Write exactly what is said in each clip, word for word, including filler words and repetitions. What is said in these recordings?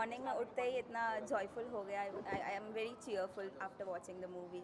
Morning में उठते ही इतना जॉयफुल हो गया. I am very cheerful after watching the movie.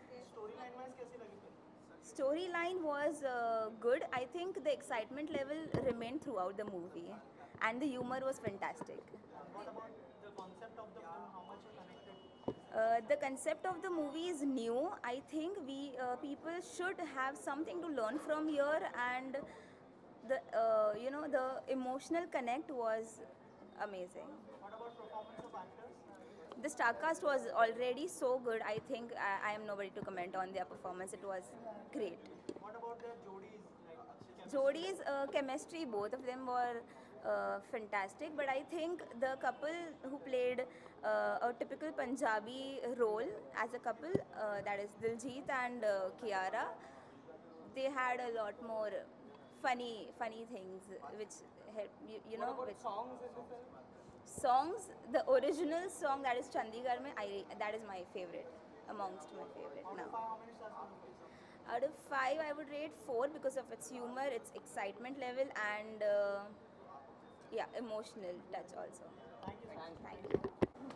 Storyline was uh, good. I think the excitement level remained throughout the movie, and the humor was fantastic. What about the concept of the film? How much you connected? Uh, the concept of the movie is new. I think we uh, people should have something to learn from here, and the uh, you know the emotional connect was amazing. What about performance of actors? The star cast was already so good. I think I, I am nobody to comment on their performance. It was great. What about their jodis? Like Jodi's uh, chemistry, both of them were uh, fantastic. But I think the couple who played uh, a typical Punjabi role as a couple, uh, that is Diljit and uh, Kiara, they had a lot more funny, funny things which help you, you know. what about Which songs in the film? songs, the original song that is Chandigarh mein, I that is my favorite, amongst my favorite Out now. of five, how many stars can you give? Out of five, I would rate four because of its humor, its excitement level, and uh, yeah, emotional touch also. Thank you. Thank you.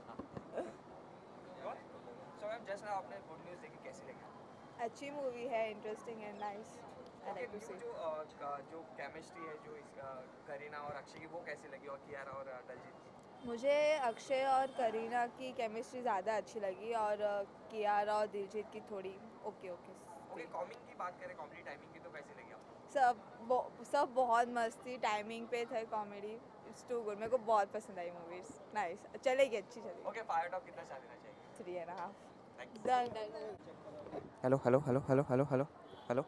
So ma'am just ना आपने good news देखी कैसी लगी? अच्छी movie है, interesting and nice. I okay like to new see. जो अ, क- जो केमिस्ट्री है जो इस अ, करीना और अक्षय की वो कैसी लगी और कियारा और अ, दलजीत की? मुझे अक्षय और करीना की केमिस्ट्री ज़्यादा अच्छी लगी और अ, कियारा और दिलजीत की थोड़ी ओके ओके ओके कॉमिंग की बात करें कॉमेडी टाइमिंग की तो कैसी लगी आपको? सब बो- सब बहुत मस्त थी, टाइमिंग पे थे कॉमेडी. It's to good. मेरे को बहुत पसंद आई मूवीज. नाइस, चलेगी, अच्छी चलेगी. ओके फाइव आउट ऑफ कितना स्टार देना चाहिए? Three and half. Thank you. Done done. Hello hello hello hello hello hello hello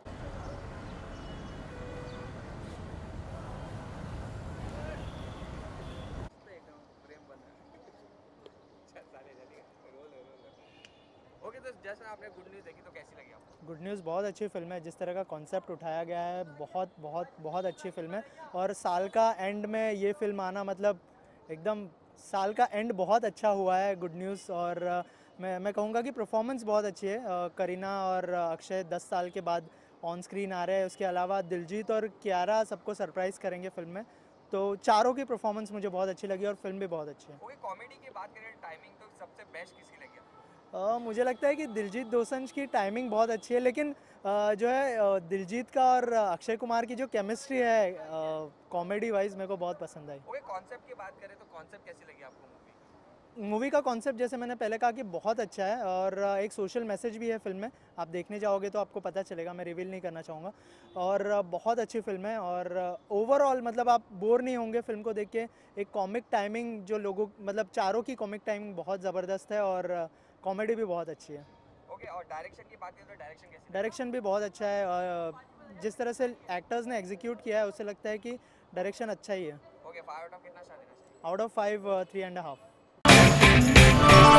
okay तो जस्ट आपने गुड न्यूज़ देखी तो कैसी लगी आपको? गुड न्यूज़ बहुत अच्छी फिल्म है. जिस तरह का कॉन्सेप्ट उठाया गया है बहुत बहुत बहुत अच्छी फिल्म है. और साल का एंड में ये फिल्म आना मतलब एकदम साल का एंड बहुत अच्छा हुआ है. Good news. और अ, मैं मैं कहूँगा कि परफॉर्मेंस बहुत अच्छी है. अ, करीना और अक्षय दस साल के बाद ऑन स्क्रीन आ रहे हैं. उसके अलावा दिलजीत और कियारा सबको सरप्राइज़ करेंगे फिल्म में. तो चारों की परफॉर्मेंस मुझे बहुत अच्छी लगी और फिल्म भी बहुत अच्छी है. ओके कॉमेडी की बात करें टाइमिंग तो सबसे बेस्ट किसकी लगी आपको? अ, मुझे लगता है कि दिलजीत दोसांझ की टाइमिंग बहुत अच्छी है. लेकिन अ, जो है अ, दिलजीत का और अक्षय कुमार की जो केमिस्ट्री है कॉमेडी वाइज मेरे को बहुत पसंद आई. ओके कॉन्सेप्ट की बात करें तो कॉन्सेप्ट कैसी लगी आपको मूवी? मूवी का कॉन्सेप्ट जैसे मैंने पहले कहा कि बहुत अच्छा है और अ, एक सोशल मैसेज भी है फिल्म में. आप देखने जाओगे तो आपको पता चलेगा. मैं रिवील नहीं करना चाहूँगा. और अ, बहुत अच्छी फिल्म है और ओवरऑल मतलब आप बोर नहीं होंगे फिल्म को देख के. एक कॉमिक टाइमिंग जो लोगों मतलब चारों की कॉमिक टाइमिंग बहुत ज़बरदस्त है और कॉमेडी भी बहुत अच्छी है. ओके और डायरेक्शन की बात करें तो डायरेक्शन कैसी लगी? डायरेक्शन भी बहुत अच्छा है. और जिस तरह से एक्टर्स ने एग्जीक्यूट किया है उससे लगता है कि डायरेक्शन अच्छा ही है. ओके फाइव आउट ऑफ कितना स्टार देना चाहिए? Out of five three and half.